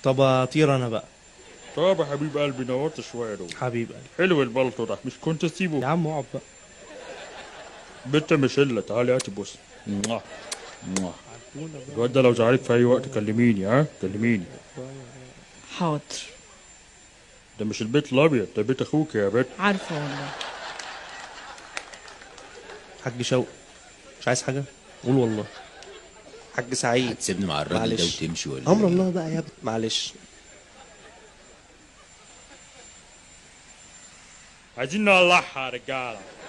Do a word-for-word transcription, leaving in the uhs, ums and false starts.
طب اطير انا بقى. طب يا حبيب قلبي نورت شويه دول. حبيب قلبي. حلو البلطو ده، مش كنت يا تسيبه؟ عم اقعد بقى. بنت مشلة تعالي هاتي بص. موah. موah. عارفونا بقى. الواد ده لو زعلك في اي وقت كلميني، ها كلميني. حاضر. ده مش البيت الابيض، ده بيت اخوك يا بت. عارفه والله. حاج شوقي مش عايز حاجه؟ قول والله. حاج سعيد هتسيبني مع الراجل ده معلش. وتمشي ولا امر إيه؟ الله بقى يا ابني معلش. عايزين نولعها يا رجاله.